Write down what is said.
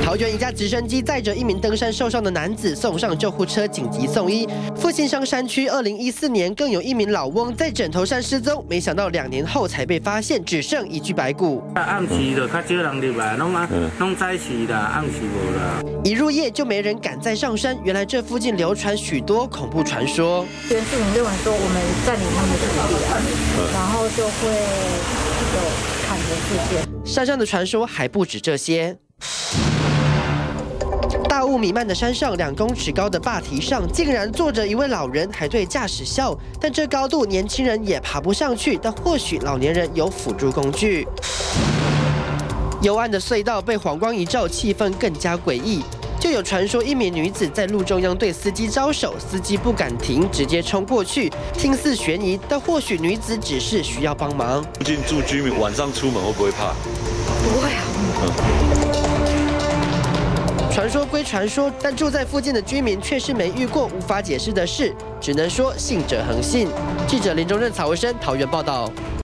桃园一架直升机载着一名登山受伤的男子送上救护车，紧急送医。复兴乡山区2014年更有一名老翁在枕头山失踪，没想到2年后才被发现，只剩一具白骨。 暗时就较少人入来，拢早时啦，暗时无啦。 一入夜就没人敢再上山，原来这附近流传许多恐怖传说。 原住民认为说我们占领他们的土地然后就会有砍头事件。 山上的传说还不止这些。大雾弥漫的山上，2公尺高的坝堤上，竟然坐着一位老人，还对驾驶笑。但这高度，年轻人也爬不上去。但或许老年人有辅助工具。幽暗的隧道被黄光一照，气氛更加诡异。就有传说，一名女子在路中央对司机招手，司机不敢停，直接冲过去，听似悬疑，但或许女子只是需要帮忙。 附近住居民晚上出门会不会怕？ 不会啊。 传说归传说，但住在附近的居民却是没遇过无法解释的事，只能说信者恒信。记者林中任、曹维生桃园报道。